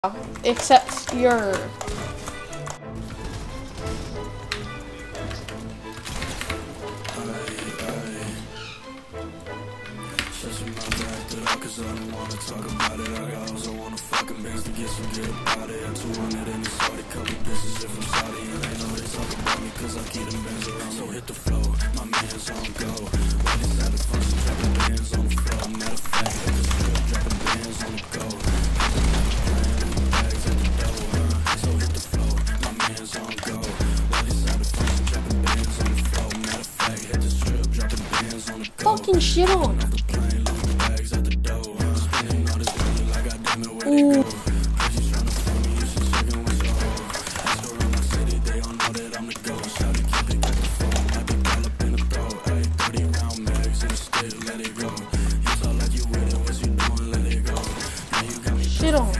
Except your. Cause I don't wanna talk about it. I also wanna fucking bands to get some good about it. I'm 200 and it's already couple bitches if I'm Saudi. And they know they talk about me cause I keep them bands around. So hit the flow, my man's on go. Ladies having fun, so dropping bands on the floor. Matter of fact, hit the strip, dropping bands on the go. Bags at the door, so hit the flow, my man's on go. Ladies having fun, so dropping bands on the floor. Matter of fact, hit the strip, dropping bands on the go. Fucking shit on. Ooh. Shit on.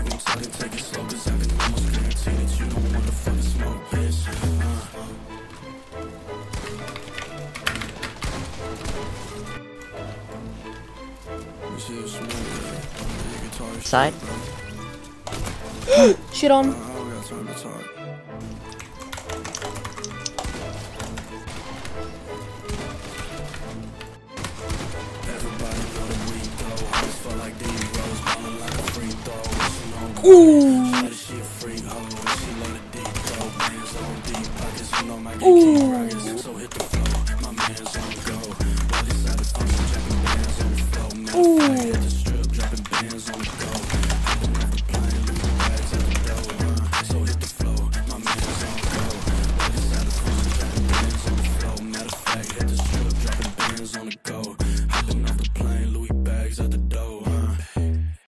Side. Shit on. Ooh. Ooh. Ooh.